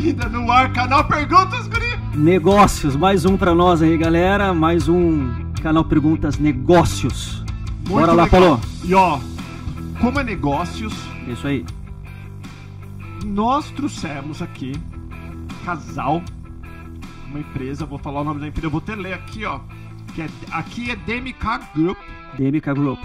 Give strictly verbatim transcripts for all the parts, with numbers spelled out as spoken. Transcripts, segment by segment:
Ainda no ar, canal Perguntas, guri. Negócios, mais um pra nós aí, galera. Mais um canal Perguntas Negócios. Muito Bora lá, legal. Paulo. E ó, como é negócios, Isso aí. nós trouxemos aqui casal, uma empresa, vou falar o nome da empresa, eu vou até ler aqui, ó. Que é, aqui é D M K Group, D M K Group.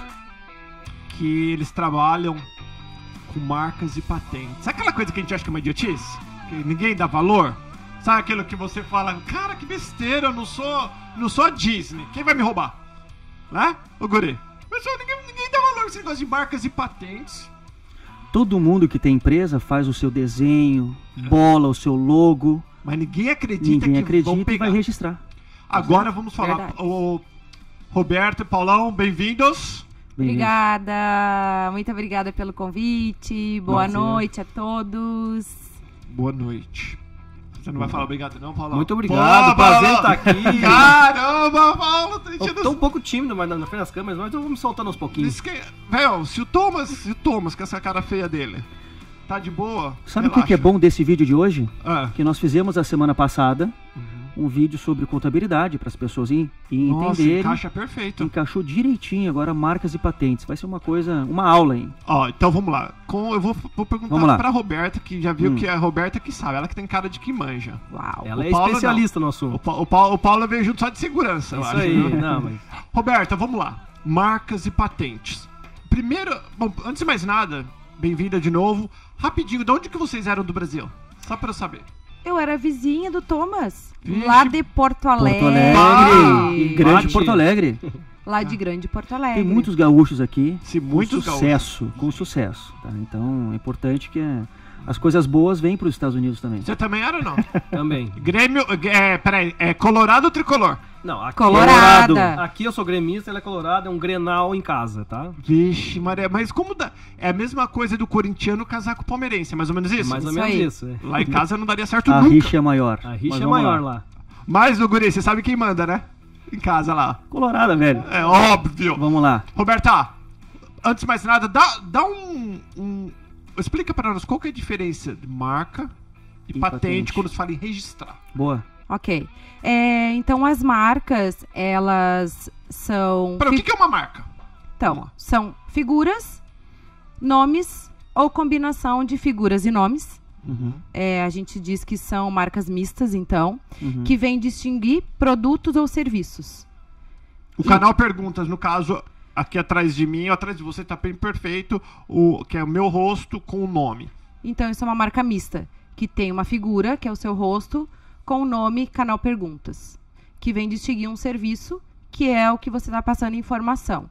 que eles trabalham com marcas e patentes. Sabe aquela coisa que a gente acha que é uma idiotice? Que ninguém dá valor? Sabe aquilo que você fala, cara, que besteira, eu não sou, não sou a Disney, quem vai me roubar? Né? Ô guri, pessoal, ninguém, ninguém dá valor nesse negócio de marcas e patentes. Todo mundo que tem empresa faz o seu desenho, bola o seu logo. Mas ninguém acredita Ninguém que acredita vão e pegar. vai registrar. Agora vamos falar. Verdade. O Roberto e Paulão, bem-vindos. Bem-vindo. Obrigada, muito obrigada pelo convite. Boa Prazer. noite a todos. Boa noite. Você não vai falar obrigado não, Paulão? Muito obrigado, Pô, prazer Paulo. estar aqui. Caramba, Paulo, tá Eu enchendo tô um pouco tímido mas na frente das câmeras, mas eu vou me soltando aos pouquinhos. Isso que... Velho, se o Thomas, se o Thomas, com essa cara feia dele, tá de boa, Sabe o que, que é bom desse vídeo de hoje? Ah. Que nós fizemos a semana passada um vídeo sobre contabilidade para as pessoas ir, ir Nossa, entenderem. encaixa perfeito. Encaixou direitinho agora marcas e patentes. Vai ser uma coisa, uma aula, hein? Ó, então vamos lá. Com, eu vou, vou Vamos perguntar lá. pra Roberta, que já viu Hum. que é a Roberta que sabe. Ela que tem cara de que manja. Uau. Ela O é Paulo especialista no O, assunto. Pa- o, Paulo, o Paulo veio junto só de segurança, eu Isso acho. aí, né? não, mas... Roberta, vamos lá. Marcas e patentes. Primeiro, bom, antes de mais nada, bem-vinda de novo. Rapidinho, de onde que vocês eram do Brasil? Só pra eu saber. Eu era vizinha do Thomas, Vixe. lá de Porto Alegre. Porto Alegre. Ah, e grande bate. Porto Alegre. Lá de Grande Porto Alegre. Tem muitos gaúchos aqui. Sim, muitos com sucesso, com sucesso. Tá? Então é importante que é, as coisas boas vêm para os Estados Unidos também. Você também era ou não? Também. Grêmio, é, peraí, é Colorado ou Tricolor? Não, aqui, Colorada. aqui eu sou gremista, ela é colorada, é um Grenal em casa, tá? Vixe, Maria, mas como dá? É a mesma coisa do corintiano casar com o palmeirense, é mais ou menos isso? Mais ou Isso menos aí. isso. É. Lá em casa não daria certo A nunca. rixa é maior. A rixa Mas é vamos maior lá. lá. Mas, ô guri, você sabe quem manda, né? Em casa lá. Colorada, velho. É óbvio. Vamos lá. Roberta, antes de mais nada, dá, dá um, um- explica pra nós qual que é a diferença de marca e, E patente, patente. quando se fala em registrar. Boa. Ok. É, então as marcas, elas são... Pera, o fi- que, que é uma marca? Então, são figuras, nomes ou combinação de figuras e nomes. Uhum. É, a gente diz que são marcas mistas, então, Uhum. que vêm distinguir produtos ou serviços. O canal Perguntas, no caso, aqui atrás de mim, atrás de você tá bem perfeito, o, que é o meu rosto com o nome. Então, isso é uma marca mista, que tem uma figura, que é o seu rosto, com o nome Canal Perguntas, que vem distinguir um serviço, que é o que você está passando informação.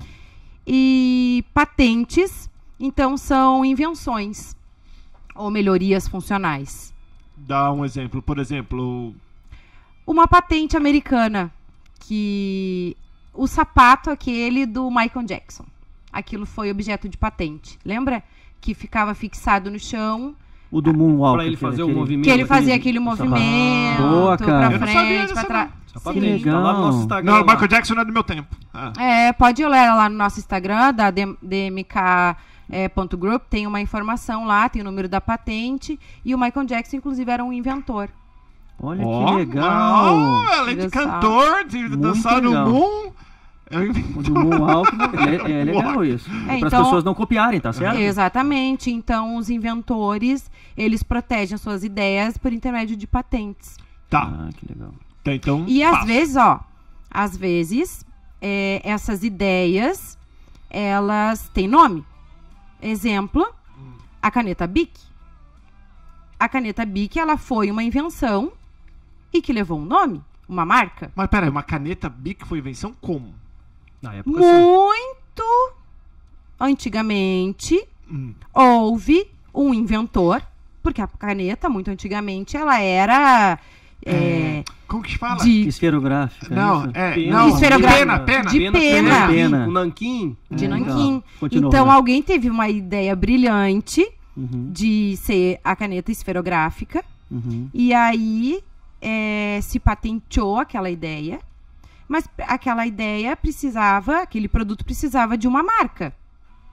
E patentes, então, são invenções ou melhorias funcionais. Dá um exemplo, por exemplo, Uma patente americana, que o sapato aquele do Michael Jackson, aquilo foi objeto de patente. Lembra? Que ficava fixado no chão, O do Moonwalk. Pra ele fazer o aquele- movimento. que ele fazia aquele- aquele sapato. movimento Boa, cara. pra Eu não sabia frente, dessa pra trás. Essa Sim. patente, tá lá no nosso Instagram. não, o lá. Michael Jackson não é do meu tempo. Ah. É, pode olhar lá no nosso Instagram, da D M K é, ponto group, tem uma informação lá, tem o número da patente, e o Michael Jackson, inclusive, era um inventor. Olha Ó, que legal. ó, além de Olha só. cantor, de Muito dançar no legal. Moon. É um O inventor. do Moonwalk é, é legal isso. É, Para as então- pessoas não copiarem, tá certo? Exatamente. Então, os inventores, eles protegem as suas ideias por intermédio de patentes. Tá, Ah, que legal. tá, então. E às fácil. vezes, ó, às vezes, é, essas ideias, elas têm nome. Exemplo, a caneta Bic. A caneta Bic, ela foi uma invenção e que levou um nome, uma marca. Mas peraí, uma caneta Bic foi invenção como? Na época, assim, Muito antigamente, Hum. houve um inventor, porque a caneta, muito antigamente, ela era... é, Como que fala? de Esferográfica. Não, isso? é. Pena. Não, Esferográfica. pena, pena. De pena. Pena. O nanquim. de É, legal. nanquim. Continua, Então, Roberto. alguém teve uma ideia brilhante Uhum, de ser a caneta esferográfica, uhum. e aí é, se patenteou aquela ideia, mas aquela ideia precisava, aquele produto precisava de uma marca.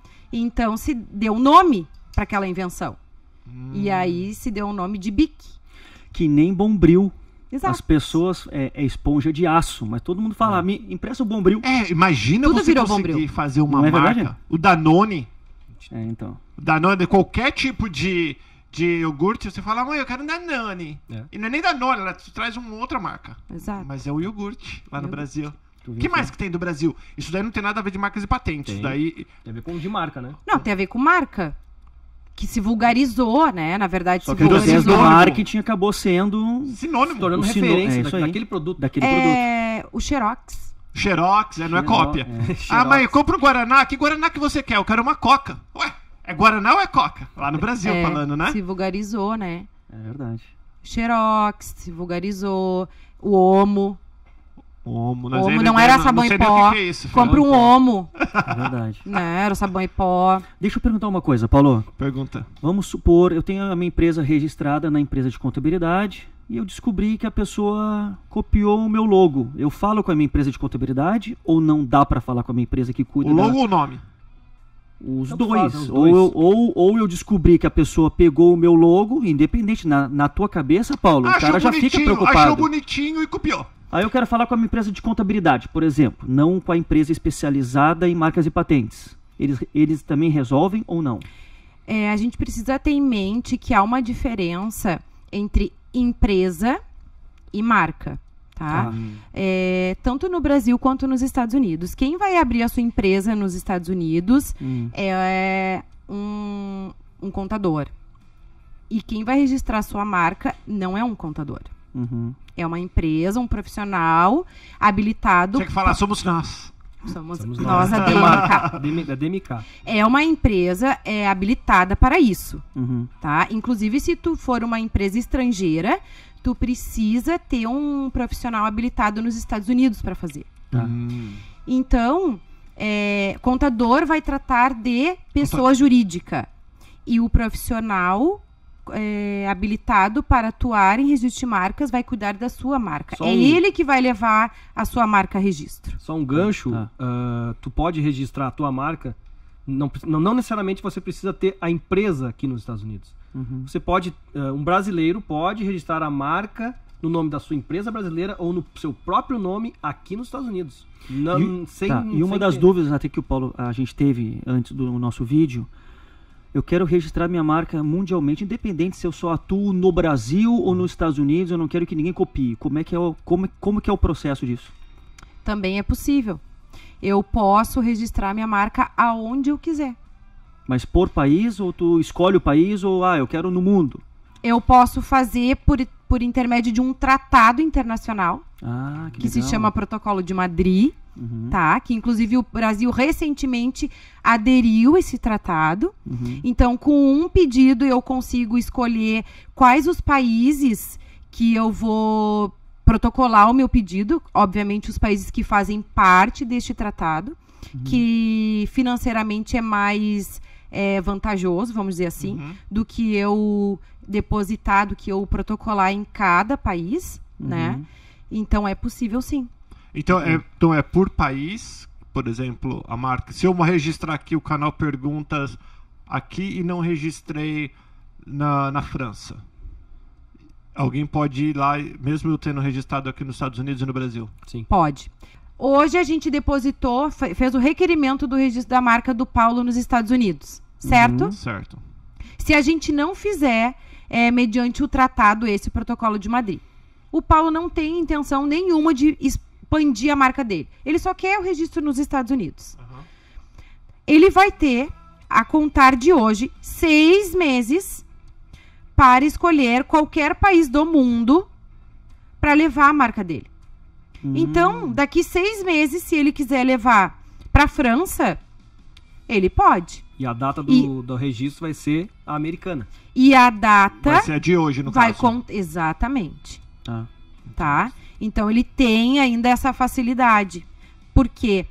Então, se deu um nome para aquela invenção. E aí se deu o nome de Bic. Que nem Bombril. Exato. As pessoas, é, é esponja de aço, mas todo mundo fala, me empresta o Bombril. É, imagina Tudo você virou conseguir Bombril. fazer uma Não é marca. verdade? O Danone, É, então. o Danone, qualquer tipo de, de iogurte, você fala, mãe, eu quero um Danone. É. E não é nem Danone, ela te traz uma outra marca. Exato. Mas é o iogurte lá no Iogurte. Brasil. Tu O viu que só? mais que tem do Brasil? Isso daí não tem nada a ver de marcas e patentes. Isso Tem. daí. Tem a ver com de marca, né? Não, tem a ver com marca. Que se vulgarizou, né? Na verdade, Só se que o processo do vulgarizou. sinônimo. marketing acabou sendo Sinônimo. Tornando O sino- referência é da- isso aí. daquele produto. daquele produto. É o Xerox. Xerox, é, não é Xerox, cópia. é. Ah, mãe, compra um Guaraná. Que Guaraná que você quer? Eu quero uma Coca. Ué, é Guaraná ou é Coca? Lá no Brasil É, falando, né? Se vulgarizou, né? É verdade. Xerox se vulgarizou. O Omo. Omo, O nós Omo ainda- não era não sabão sei em nem o pó. que que é isso, filho. Compra um Sabão em pó. Omo. É verdade. Né? Era o sabão em pó. Deixa eu perguntar uma coisa, Paulo. Pergunta. Vamos supor, eu tenho a minha empresa registrada na empresa de contabilidade e eu descobri que a pessoa copiou o meu logo. Eu falo com a minha empresa de contabilidade ou não dá pra falar com a minha empresa que cuida O da... logo ou o nome? Os Tanto dois. faz, os Ou, dois. eu, ou, ou eu descobri que a pessoa pegou o meu logo, independente, na, na tua cabeça, Paulo, o cara já fica bonitinho, preocupado. achou bonitinho e copiou. Aí eu quero falar com a minha empresa de contabilidade, por exemplo, não com a empresa especializada em marcas e patentes. Eles, eles também resolvem ou não? É, a gente precisa ter em mente que há uma diferença entre empresa e marca, tá? Ah. É, tanto no Brasil quanto nos Estados Unidos. Quem vai abrir a sua empresa nos Estados Unidos Hum. é um, um contador. E quem vai registrar a sua marca não é um contador. Uhum. É uma empresa, um profissional habilitado. Tinha que falar, somos nós. Somos, Somos nós, nós. a D M K. D M- Da D M K. É uma empresa é, habilitada para isso. Uhum. Tá? Inclusive, se tu for uma empresa estrangeira, tu precisa ter um profissional habilitado nos Estados Unidos para fazer. Tá. Hum. Então, é, contador vai tratar de pessoa jurídica e o profissional é, habilitado para atuar em registro de marcas vai cuidar da sua marca. Só É um- ele que vai levar a sua marca a registro. Só um gancho, Tá. ah, tu pode registrar a tua marca, não, pre- não, não necessariamente você precisa ter a empresa aqui nos Estados Unidos. Uhum. Você pode, ah, um brasileiro pode registrar a marca no nome da sua empresa brasileira ou no seu próprio nome aqui nos Estados Unidos. Não, E, sem, tá, e uma sem das ter- dúvidas até que o Paulo, a gente teve antes do nosso vídeo, eu quero registrar minha marca mundialmente, independente se eu só atuo no Brasil ou nos Estados Unidos, eu não quero que ninguém copie. Como é que é o, como, como que é o processo disso? Também é possível. Eu posso registrar minha marca aonde eu quiser. Mas por país, ou tu escolhe o país, ou ah, eu quero no mundo? Eu posso fazer por, por intermédio de um tratado internacional, Ah, que, que se legal. chama Protocolo de Madrid, Uhum, tá? Que inclusive o Brasil recentemente aderiu a esse tratado. uhum. Então, com um pedido, eu consigo escolher quais os países que eu vou protocolar o meu pedido. Obviamente, os países que fazem parte deste tratado, que financeiramente é mais é, vantajoso, vamos dizer assim, Uhum. do que eu depositar, do que eu protocolar em cada país, né? Uhum. Então, é possível sim. Então é, então é por país, por exemplo, a marca. Se eu registrar aqui o canal Perguntas aqui e não registrei na, na França, alguém pode ir lá, mesmo eu tendo registrado aqui nos Estados Unidos e no Brasil? Sim. Pode. Hoje a gente depositou, fe- fez o requerimento do registro da marca do Paulo nos Estados Unidos, certo? Uhum. Certo. Se a gente não fizer, é, mediante o tratado, esse protocolo de Madrid, o Paulo não tem intenção nenhuma de expandir a marca dele. Ele só quer o registro nos Estados Unidos. Uhum. Ele vai ter, a contar de hoje, seis meses para escolher qualquer país do mundo para levar a marca dele. Hum. Então, daqui seis meses, se ele quiser levar para a França, ele pode. E a data do, E- do registro vai ser a americana. E a data Vai ser a de hoje, no vai caso. con- exatamente, Tá. tá? Então ele tem ainda essa facilidade, porque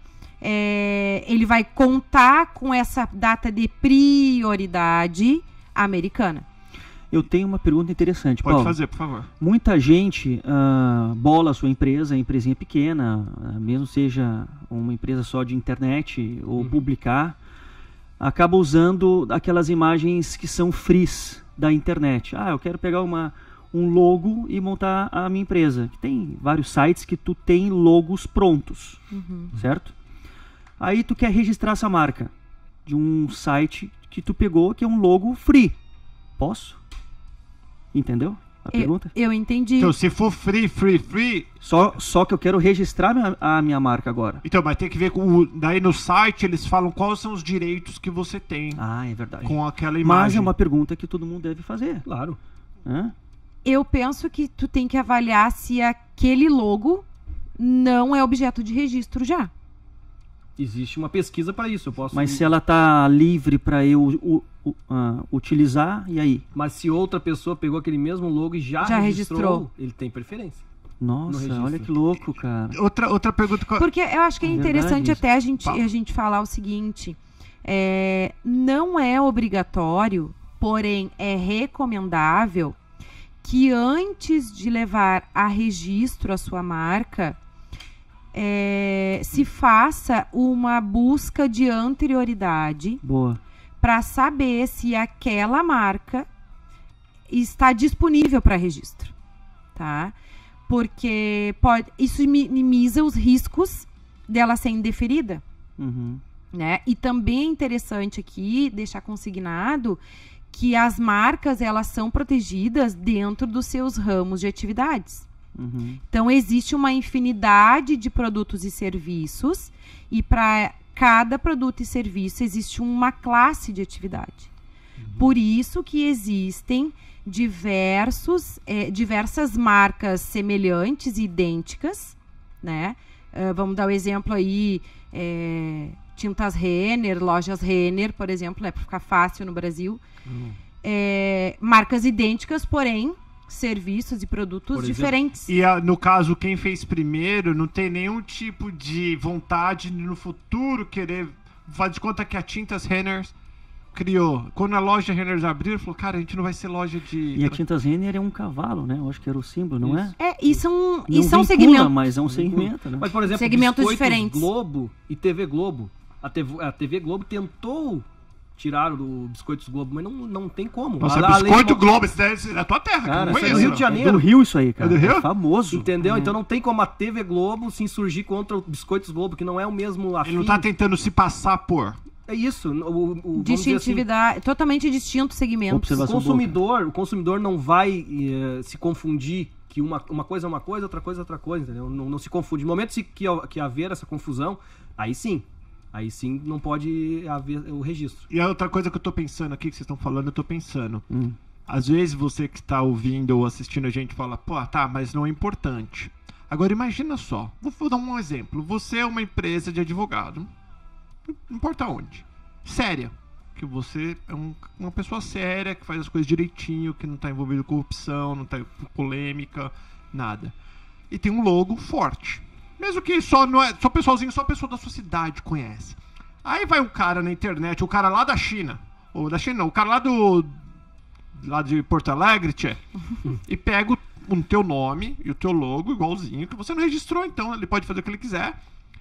é, ele vai contar com essa data de prioridade americana. Eu tenho uma pergunta interessante, Pode Paulo. fazer, por favor. Muita gente ah, bola a sua empresa, empresinha pequena, ah, mesmo seja uma empresa só de internet ou publicar, acaba usando aquelas imagens que são frees da internet. Ah, eu quero pegar uma, um logo e montar a minha empresa. Tem vários sites que tu tem logos prontos, Uhum. certo? Aí tu quer registrar essa marca de um site que tu pegou, que é um logo free. Posso? Entendeu a Eu, pergunta? eu entendi. Então, se for free, free, free... Só, só que eu quero registrar minha- a minha marca agora. Então, mas tem que ver com... o- Daí no site eles falam quais são os direitos que você tem Ah, é verdade. com aquela Mas imagem. é uma pergunta que todo mundo deve fazer. Claro. Hã? Eu penso que tu tem que avaliar se aquele logo não é objeto de registro já. Existe uma pesquisa para isso. Eu posso. Mas se ela tá livre para eu u- u- ah, utilizar, e aí? Mas se outra pessoa pegou aquele mesmo logo e já, Já registrou, registrou. ele tem preferência. Nossa, registro. olha que louco, cara. Outra, outra pergunta... que eu- Porque eu acho que é É interessante verdade até a gente, Fala. a gente falar o seguinte: é, não é obrigatório, porém é recomendável que antes de levar a registro a sua marca, é, se faça uma busca de anterioridade Boa. para saber se aquela marca está disponível para registro, tá? Porque pode, isso minimiza os riscos dela ser indeferida, Uhum. né? E também é interessante aqui deixar consignado que as marcas elas são protegidas dentro dos seus ramos de atividades. Uhum. Então existe uma infinidade de produtos e serviços e para cada produto e serviço existe uma classe de atividade. Por isso que existem diversos, eh, diversas marcas semelhantes e idênticas, né? Ah, vamos dar o exemplo aí, eh, Tintas Renner, lojas Renner, por exemplo, né, para ficar fácil no Brasil. Eh, marcas idênticas, porém, serviços e produtos Por exemplo, diferentes. E a- no caso, quem fez primeiro não tem nenhum tipo de vontade de, no futuro querer... Faz de conta que a Tintas Renner criou. Quando a loja Renner abriu, ele falou, cara, a gente não vai ser loja de... E a Tintas Renner é um cavalo, né? Eu acho que era o símbolo, não Isso. é? É, e são, e Não são vincula, segmentos. mas é um segmento, né? Mas, por exemplo, Segmentos Biscoitos diferentes. Globo e T V Globo. A T V, a T V Globo tentou tirar o Biscoitos Globo, mas não, não tem como. Nossa, A- a lei Biscoito mo- Globo, isso é isso é da tua terra, Cara, que eu não isso é conheço. do Rio não. de Janeiro. É do Rio isso aí, cara. É do Rio? famoso. Entendeu? Então não tem como a T V Globo se insurgir contra o Biscoitos Globo, que não é o mesmo afim. Ele não tá tentando se passar por... É isso. O, o, vamos dizer assim, Distintividade, totalmente distinto segmento. o Observação consumidor, o consumidor não vai eh, se confundir que uma, uma coisa é uma coisa, outra coisa é outra coisa, entendeu? Não, não se confunde. No momento se- que, que haver essa confusão, aí sim. Aí sim não pode haver o registro. E a outra coisa que eu tô pensando aqui, que vocês estão falando, eu tô pensando. Hum. Às vezes você que tá ouvindo ou assistindo a gente fala, pô, tá, mas não é importante. Agora imagina só, vou, vou dar um exemplo. Você é uma empresa de advogado, não importa onde, séria. Que você é um- uma pessoa séria, que faz as coisas direitinho, que não tá envolvido com corrupção, não tá em polêmica, nada. E tem um logo forte. Mesmo que só não é, só pessoalzinho, só a pessoa da sua cidade conhece. Aí vai um cara na internet, o cara lá da China, ou da China não, o cara lá do lá de Porto Alegre, tchê, e pega o, o teu nome e o teu logo igualzinho, que você não registrou, então ele pode fazer o que ele quiser.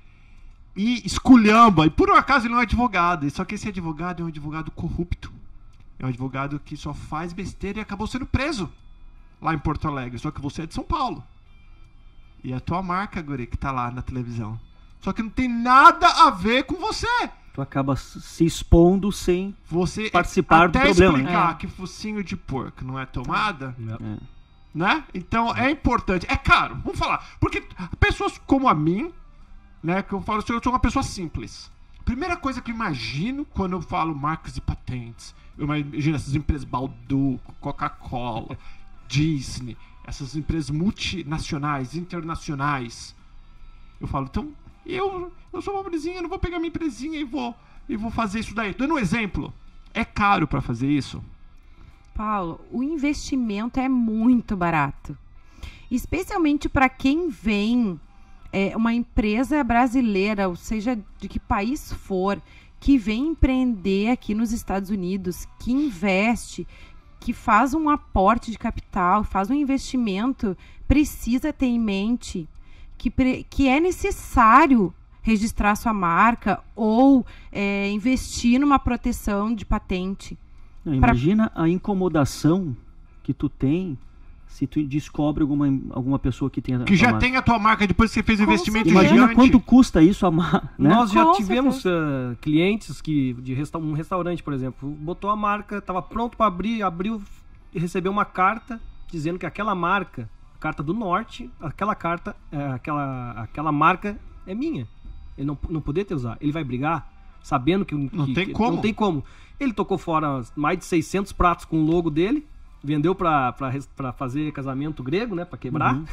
E esculhamba, e por um acaso ele não é advogado, só que esse advogado é um advogado corrupto. É um advogado que só faz besteira e acabou sendo preso lá em Porto Alegre, só que você é de São Paulo. E é a tua marca, guri, que tá lá na televisão. Só que não tem nada a ver com você. Tu acaba s- se expondo sem... Você Participar do até problema, né? explicar É. que focinho de porco não é tomada, É. né? Então é importante. É caro, vamos falar. Porque pessoas como a mim, né? Que eu falo assim, eu sou uma pessoa simples. Primeira coisa que eu imagino quando eu falo marcas e patentes, eu imagino essas empresas Balduco, Coca-Cola, Disney, essas empresas multinacionais, internacionais. Eu falo, então, eu, eu sou uma pobrezinha, eu não vou pegar minha empresinha e vou, e vou fazer isso daí. Dando um exemplo, é caro pra fazer isso? Paulo, o investimento é muito barato. Especialmente para quem vem, é, uma empresa brasileira, ou seja, de que país for, que vem empreender aqui nos Estados Unidos, que investe, que faz um aporte de capital, faz um investimento, precisa ter em mente que, pre- que é necessário registrar sua marca ou é, investir numa proteção de patente. Não, imagina a incomodação que tu tem se tu descobre alguma, alguma pessoa que tenha Que já tem a tua marca depois que você fez o Com investimento certeza. Imagina gigante. quanto custa isso a mar, né? Nós já Com tivemos uh, clientes que de resta um restaurante, por exemplo, botou a marca, estava pronto para abrir, abriu e recebeu uma carta dizendo que aquela marca, a carta do norte, aquela carta, é, aquela, aquela marca é minha. Ele não, não poder ter usar. Ele vai brigar sabendo que, Não que- tem que- como. não tem como. Ele tocou fora mais de seiscentos pratos com o logo dele. Vendeu pra, pra, res- pra fazer casamento grego, né? Pra quebrar. Uhum.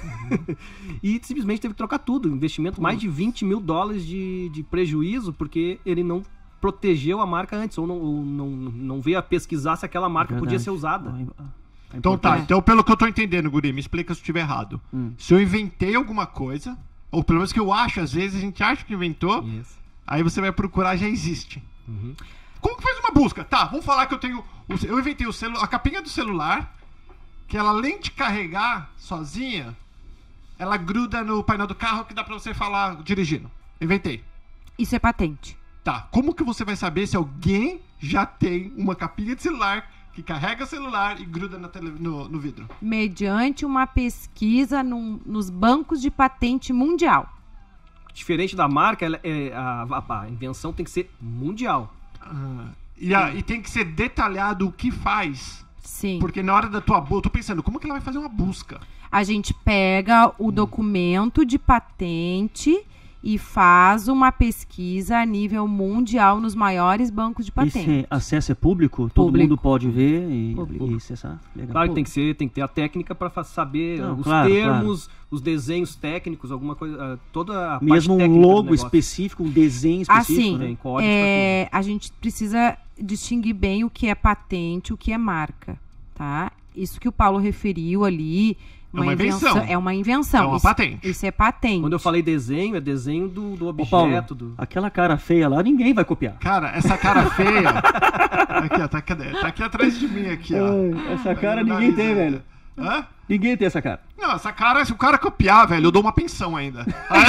E simplesmente teve que trocar tudo. Investimento mais de vinte mil dólares de, de prejuízo, porque ele não protegeu a marca antes, ou não, ou não, não veio a pesquisar se aquela marca podia Verdade. ser usada. É Então tá, importante. então pelo que eu tô entendendo, Guri, me explica se eu estiver errado. Hum. Se eu inventei alguma coisa, ou pelo menos que eu acho, às vezes a gente acha que inventou, Isso. aí você vai procurar, já existe. Uhum. Como que faz uma busca? Tá, vamos falar que eu tenho. o- Eu inventei o celu, a capinha do celular, que ela além de carregar sozinha, ela gruda no painel do carro que dá pra você falar dirigindo. Inventei. Isso é patente. Tá, como que você vai saber se alguém já tem uma capinha de celular que carrega o celular e gruda na tele, no, no vidro? Mediante uma pesquisa num- nos bancos de patente mundial. Diferente da marca, ela é- a, a- a invenção tem que ser mundial. Ah, e, a- e tem que ser detalhado o que faz. Sim. Porque na hora da tua busca, eu tô pensando, como que ela vai fazer uma busca? A gente pega o documento de patente e faz uma pesquisa a nível mundial nos maiores bancos de patente. Esse acesso é público? Todo Público. mundo pode ver e, Público. e acessar? Legal. Claro que tem que ser, tem que ter a técnica para saber Não, os claro, termos, os desenhos técnicos, alguma coisa, ah, toda a Mesmo parte um técnica do logo negócio. específico, um desenho específico, Assim, né? Tem código é, a gente precisa distinguir bem o que é patente, o que é marca, tá? Isso que o Paulo referiu ali, É uma invenção. é uma invenção. É uma isso, patente. Isso é patente. Quando eu falei desenho, é desenho do, do Ô, Paulo, objeto. do... aquela cara feia lá, ninguém vai copiar. Cara, essa cara feia. Aqui, ó, tá, cadê? Tá aqui atrás de mim, aqui, ó. Ai, essa cara Tá no ninguém nariz, tem, né? velho. Hã? Ninguém tem essa cara. Não, essa cara, se o cara copiar, velho, eu dou uma pensão ainda.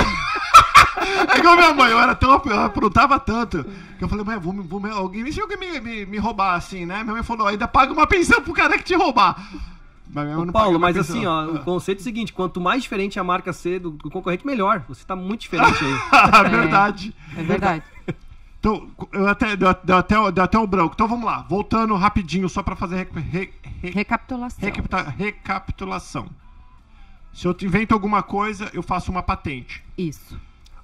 É igual minha mãe, eu era tão. Eu aprontava tanto. Que eu falei, mãe, vou, me- vou, me- alguém, se alguém me, me, me roubar assim, né? Minha mãe falou, ainda paga uma pensão pro cara que te roubar. Mas minha mãe Ô, não Paulo, paga uma mas pensão. assim, ó, o conceito é o seguinte, quanto mais diferente a marca ser do, do concorrente, melhor. Você tá muito diferente aí. Ah, verdade. É verdade. Então, eu até, deu, deu até, deu até o branco. Então vamos lá, voltando rapidinho, só pra fazer re, re, re, Recapitulação. recapita- recapitulação. Se eu invento alguma coisa, eu faço uma patente. Isso.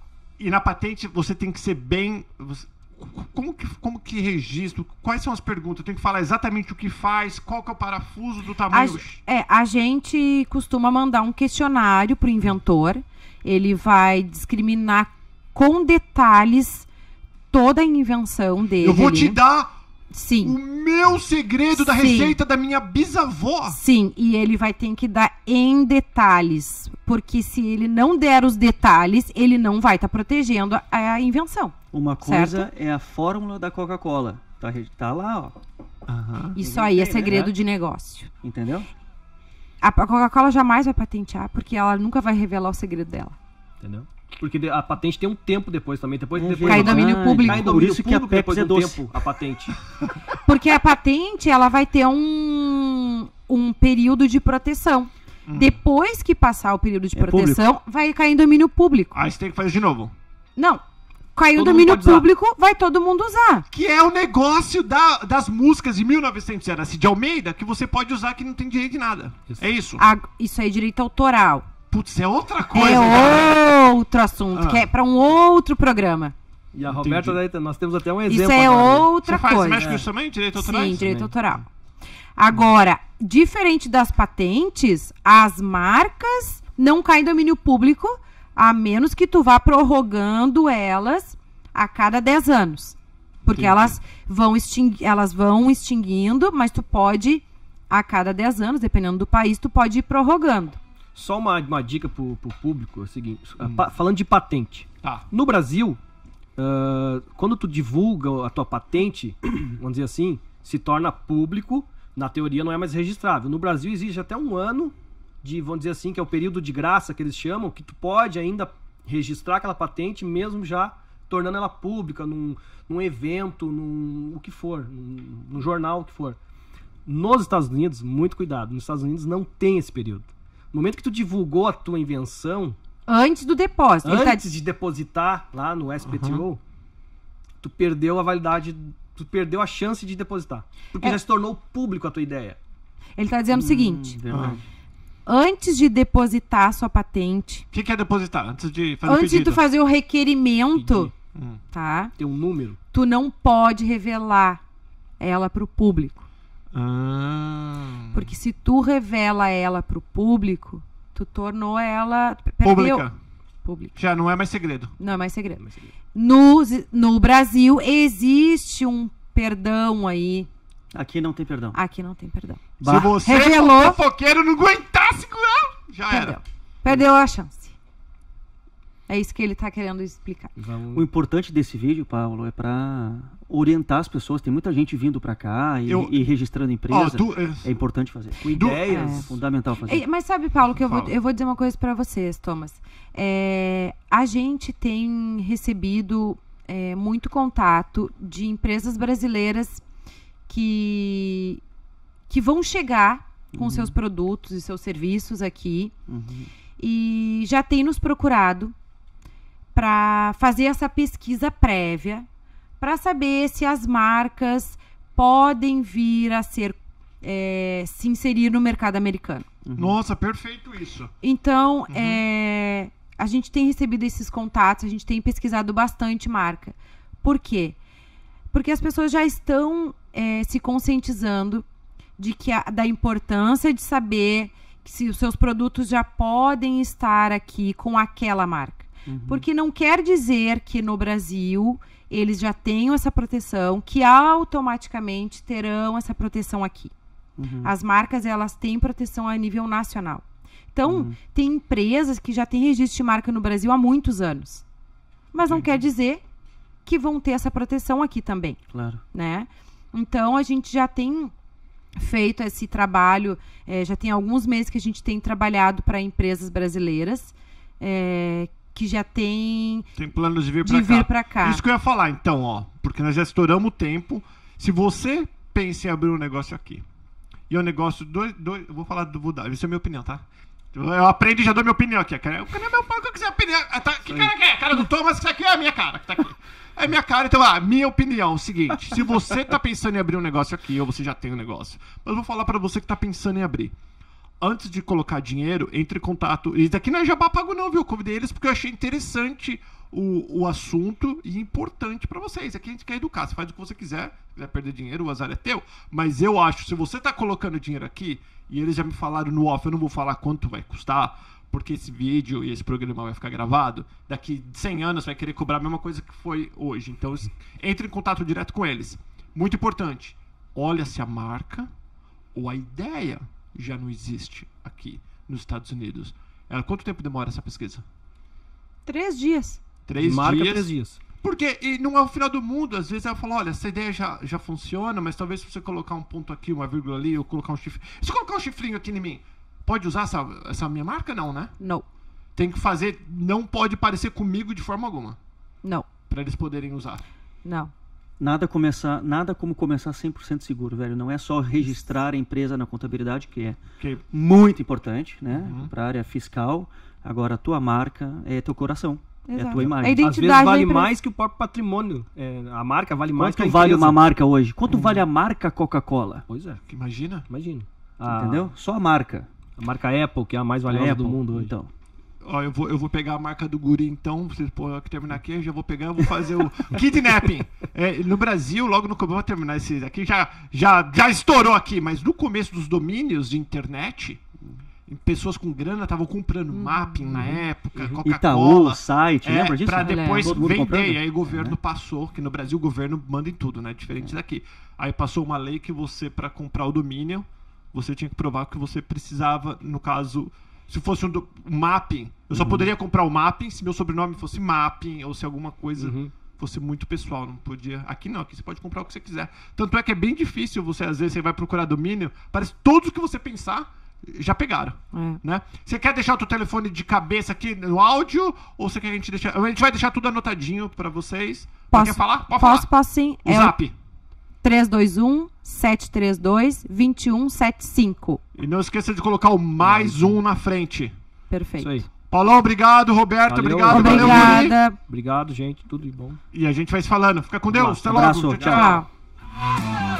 E na patente você tem que ser bem. você- Como que, como que registro? Quais são as perguntas? Eu tenho que falar exatamente o que faz, qual que é o parafuso do A, tamanho. é, a gente costuma mandar um questionário pro inventor. Ele vai discriminar com detalhes toda a invenção dele. Eu vou ali. te dar o Sim. meu segredo da Sim. receita da minha bisavó. Sim, e ele vai ter que dar em detalhes. Porque se ele não der os detalhes, ele não vai estar protegendo a, a invenção. Uma coisa é a fórmula da Coca-Cola. Tá, re- tá lá, ó. Isso aí é tem, né? segredo de negócio. Entendeu? A a Coca-Cola jamais vai patentear, porque ela nunca vai revelar o segredo dela. Entendeu? Porque de- a patente tem um tempo depois também. Depois, É depois Cai em verdade. domínio público. Cai em Por domínio isso que a público Pepsi depois é de um doce. tempo, a patente. Porque a patente, ela vai ter um, um período de proteção. Depois que passar o período de É proteção, vai cair em domínio público. Aí você tem que fazer de novo. Não. Caiu em Todo domínio mundo pode usar. público, vai todo mundo usar. Que é o negócio da- das músicas de mil e novecentos era assim, de Almeida, que você pode usar que não tem direito de nada. Isso. É isso? A- isso aí é direito autoral. Putz, é outra coisa. é cara. outro assunto, Ah. que é pra um outro programa. E a Roberta, Entendi. daí, nós temos até um exemplo. Isso é agora, né? outra Você faz, coisa. mexe com isso também? Direito autorais? Sim, direito também. autoral. Agora, diferente das patentes, as marcas não caem em domínio público, a menos que tu vá prorrogando elas a cada dez anos. Porque Entendi. elas vão, extingui- elas vão extinguindo, mas tu pode, a cada dez anos, dependendo do país, tu pode ir prorrogando. Só uma, uma dica pro, pro público, é o seguinte, a pa- falando de patente. Tá. No Brasil, ah, quando tu divulga a tua patente, vamos dizer assim, se torna público, na teoria não é mais registrável. No Brasil existe até um ano de, vamos dizer assim, que é o período de graça que eles chamam, que tu pode ainda registrar aquela patente, mesmo já tornando ela pública, num, num evento, num o que for, num, num jornal, o que for. Nos Estados Unidos, muito cuidado, nos Estados Unidos não tem esse período. No momento que tu divulgou a tua invenção, Antes do depósito. Ele tá- antes de depositar lá no S P T O, tu perdeu a validade, tu perdeu a chance de depositar. Porque É. já se tornou público a tua ideia. Ele tá dizendo o seguinte: Verdade. antes de depositar a sua patente, O que, que é depositar? Antes de fazer o antes de pedido? tu fazer o requerimento, Hum. tá? Tem um número. Tu não pode revelar ela pro público. Ah. Porque se tu revela ela pro público, tu tornou ela... perdeu- Pública. Pública. Já não é mais segredo. Não é mais segredo. No, no Brasil, existe um perdão aí. Aqui não tem perdão. Aqui não tem perdão. Bah. Se você, Revelou. como fofoqueiro, não aguentar segurar, já Perdeu. era. Perdeu a chance. É isso que ele tá querendo explicar. Vamos... O importante desse vídeo, Paulo, é para orientar as pessoas. Tem muita gente vindo para cá e, Eu- e registrando Ó, empresa. tu, é, É importante fazer. Com ideias. É fundamental fazer. Ei, mas sabe, Paulo, que eu vou, Fala. eu vou dizer uma coisa pra vocês, Thomas. É, a gente tem recebido é, muito contato de empresas brasileiras que, que vão chegar com seus produtos e seus serviços aqui Uhum. e já tem nos procurado para fazer essa pesquisa prévia para saber se as marcas podem vir a ser é, se inserir no mercado americano. Nossa, perfeito isso. Então, é, a gente tem recebido esses contatos, a gente tem pesquisado bastante marca. Por quê? Porque as pessoas já estão é, se conscientizando de que a- da importância de saber que se os seus produtos já podem estar aqui com aquela marca. Porque não quer dizer que no Brasil eles já tenham essa proteção, que automaticamente terão essa proteção aqui. Uhum. As marcas, elas têm proteção a nível nacional. Então, tem empresas que já têm registro de marca no Brasil há muitos anos. Mas não quer dizer que vão ter essa proteção aqui também, Claro. né? Então, a gente já tem feito esse trabalho, eh, já tem alguns meses que a gente tem trabalhado para empresas brasileiras, eh, que já tem Tem planos de vir de pra vir cá. para cá. Isso que eu ia falar, então, ó. Porque nós já estouramos o tempo. Se você pensa em abrir um negócio aqui, e é um negócio... Dois, dois, eu vou falar do... Vou dar, isso é a minha opinião, tá? Eu aprendo e já dou minha opinião aqui. Cara, o cara é meu pau, que quiser opinião. Ah, tá, que cara que é? A cara do Thomas, isso aqui é a minha cara que tá aqui. É minha cara, então, a minha opinião é o seguinte. Se você tá pensando em abrir um negócio aqui, ou você já tem um negócio, mas eu vou falar pra você que tá pensando em abrir. Antes de colocar dinheiro, entre em contato. Isso daqui não é jabá pago não, viu? Eu convidei eles porque eu achei interessante o, o assunto e importante pra vocês. Aqui a gente quer educar. Você faz o que você quiser. Se quiser perder dinheiro, o azar é teu. Mas eu acho, se você tá colocando dinheiro aqui, e eles já me falaram no off, eu não vou falar quanto vai custar, porque esse vídeo e esse programa vai ficar gravado, daqui cem anos vai querer cobrar a mesma coisa que foi hoje. Então, entre em contato direto com eles. Muito importante. Olha se a marca ou a ideia já não existe aqui nos Estados Unidos. Ela, quanto tempo demora essa pesquisa? Três dias. Três Marca dias. três dias. Porque e não é o final do mundo. Às vezes ela fala, olha, essa ideia já, já funciona, mas talvez se você colocar um ponto aqui, uma vírgula ali, ou colocar um chifre... Se eu colocar um chifrinho aqui em mim, pode usar essa, essa minha marca? Não, né? Não. Tem que fazer... Não pode parecer comigo de forma alguma. Não. Pra eles poderem usar. Não. Nada, começar, nada como começar cem por cento seguro, velho. Não é só registrar a empresa na contabilidade, que é Que muito importante, né? Uhum. Para a área fiscal. Agora, a tua marca é teu coração. É a Exato. tua A imagem. identidade Às vezes da vale empresa. mais que o próprio patrimônio. É, a marca vale mais que a Quanto vale empresa. uma marca hoje? Quanto vale a marca Coca-Cola? Pois é, imagina. imagina. Ah. A, Entendeu? Só a marca. A marca Apple, que é a mais valiosa Apple, do mundo hoje. Então. Ó, eu vou, eu vou pegar a marca do guri, então, vocês pô, que terminar aqui, eu já vou pegar, eu vou fazer o kidnapping. É, no Brasil, logo no começo, eu vou terminar esse aqui, já, já, já estourou aqui, mas no começo dos domínios de internet, pessoas com grana estavam comprando mapping na época, Itaú, Coca-Cola. site, É, lembra disso? pra depois Todo mundo vender, comprando? e aí o governo É. passou, que no Brasil o governo manda em tudo, né? Diferente daqui. Aí passou uma lei que você, pra comprar o domínio, você tinha que provar que você precisava, no caso, se fosse um, do, um mapping, eu só poderia comprar o mapping se meu sobrenome fosse mapping, ou se alguma coisa Uhum. fosse muito pessoal, não podia. Aqui não, aqui você pode comprar o que você quiser. Tanto é que é bem difícil você, às vezes, você vai procurar domínio, parece que todos que você pensar já pegaram. É. Né? Você quer deixar o teu telefone de cabeça aqui no áudio? Ou você quer que a gente deixe... A gente vai deixar tudo anotadinho pra vocês. Posso, Quer falar? Pode posso, falar. posso sim. O É Zap. três dois um, sete três dois, dois um sete cinco. E não esqueça de colocar o mais um na frente. Perfeito. Isso aí. Paulão, obrigado. Roberto, Valeu. obrigado. Valeu, Guri. Obrigada. Obrigado, gente. Tudo de bom. E a gente vai se falando. Fica com Deus. Até Abraço. logo. Tchau. Tchau.